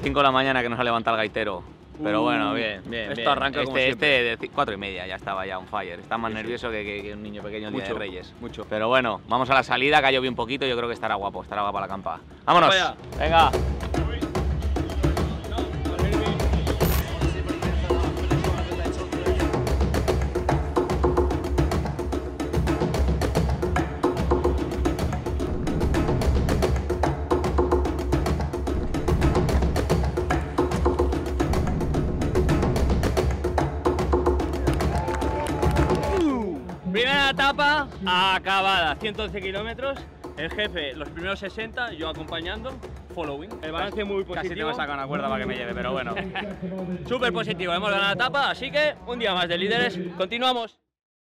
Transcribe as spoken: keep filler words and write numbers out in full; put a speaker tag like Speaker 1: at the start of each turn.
Speaker 1: cinco de la mañana que nos ha levantado el gaitero. Pero bueno, bien, bien.
Speaker 2: Esto
Speaker 1: bien.
Speaker 2: arranca como
Speaker 1: este,
Speaker 2: siempre.
Speaker 1: este de cuatro y media ya estaba ya on fire. Está más
Speaker 2: Sí,
Speaker 1: nervioso que, que, que un niño pequeño el día
Speaker 2: Mucho,
Speaker 1: de Reyes.
Speaker 2: mucho.
Speaker 1: Pero bueno, vamos a la salida, que ha llovido un poquito. Yo creo que estará guapo, estará guapa la campa. ¡Vámonos!
Speaker 2: Vaya.
Speaker 1: ¡Venga!
Speaker 2: Primera etapa acabada, ciento once kilómetros. El jefe, los primeros sesenta, yo acompañando, following. El balance muy positivo.
Speaker 1: Casi tengo que sacar una cuerda para que me lleve, pero bueno.
Speaker 2: Súper positivo, hemos ganado la etapa, así que un día más de líderes. Continuamos.